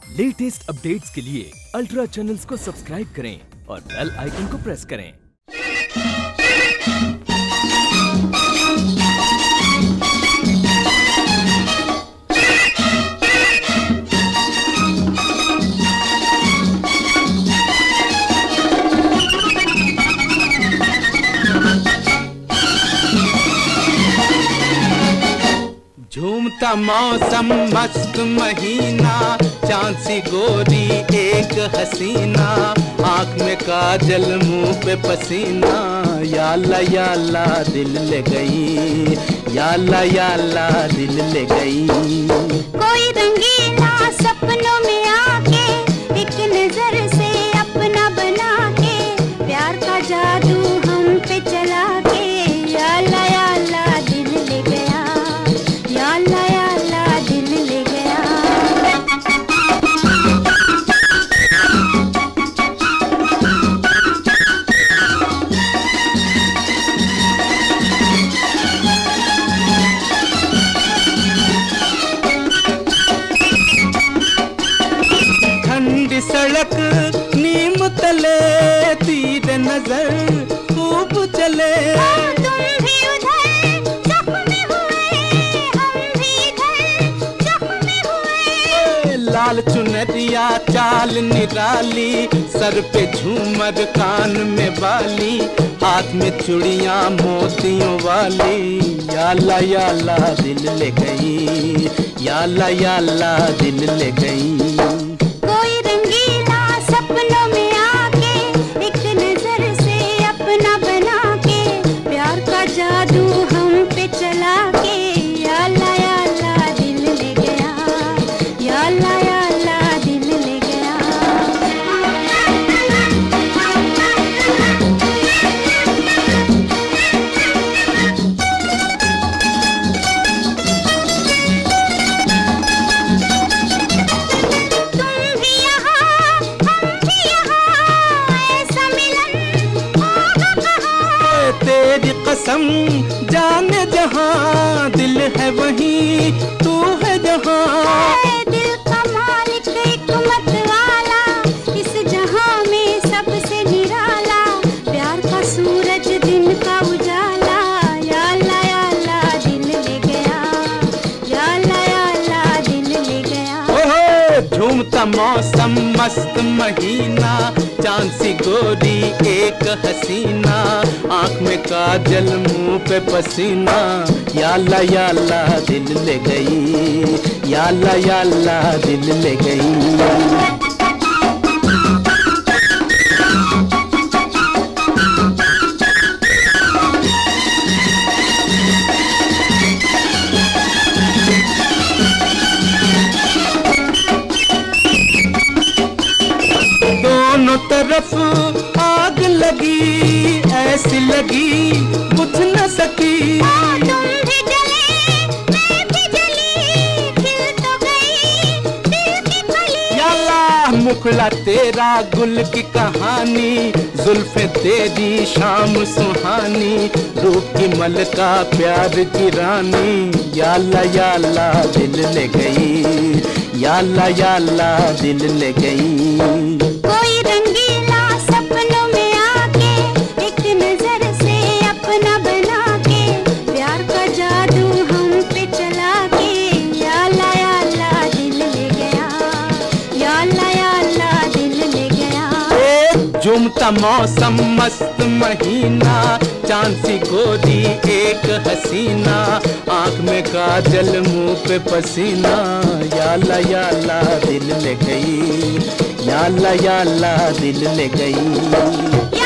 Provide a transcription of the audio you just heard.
Latest updates के लिए ultra channels को सब्सक्राइब करें और बेल आइकन को प्रेस करें। झूमता मौसम मस्त महीना, चांद सी गोरी एक हसीना, आँख में काजल मुंह पे पसीना, या अल्लाह दिल ले गई, या अल्लाह दिल ले गई। कोई रंगीला सपनों में आके एक नजर से अपना बना के, प्यार का जादू हम पे चला के, या अल्लाह दिल ले गया, या अल्लाह दिल ले गया। ठंडी सड़क नीम तले तीर नजर खूब चले, तुम भी उधर जख्मी हुए, हम भी इधर जख्मी हुए। लाल चुनरिया चाल निराली, सर पे झूमर कान में बाली, हाथ में चूड़ियां मोतियों वाली, या अल्लाह दिल ले गई, या अल्लाह दिल ले गई। कोई रंगीला सपनों में आके एक नजर से अपना बना के, प्यार का जादू हम पे चला के, या अल्लाह दिल ले गया, या अल्लाह दिल ले गया। तेरी कसम जाने जहां, दिल है वहीं तू है जहां। दिल का मालिक एक मत वाला, इस जहां में सबसे निराला, प्यार का सूरज दिन का उजाला, या अल्लाह दिल ले गया, या अल्लाह दिल ले गया। ओहो झूमता मौसम मस्त महीना, चांद सी गोरी एक हसीना, आँख में काजल मुंह पे पसीना, या अल्लाह दिल ले गई, या अल्लाह दिल ले गई। दोनों तरफ आग लगी, ऐसी लगी बुझ न सकी, तुम भी जले मैं भी जली, खिल तो गई दिल की कली। या अल्लाह मुखड़ा तेरा गुल की कहानी, जुल्फे तेरी शाम सुहानी, रूप की मलका प्यार की रानी, या अल्लाह दिल ले गई, या अल्लाह दिल ले गई। कोई रंगीला सपनों में आके एक नजर से अपना बना के, प्यार का जादू हम पे चला के, या अल्लाह दिल ले गया, या अल्लाह दिल ले गया। झूमता मौसम मस्त महीना, चांद सी गोरी एक हसीना, आँख में काजल मुंह पे पसीना, या अल्लाह दिल ले गई, या अल्लाह दिल ले गई।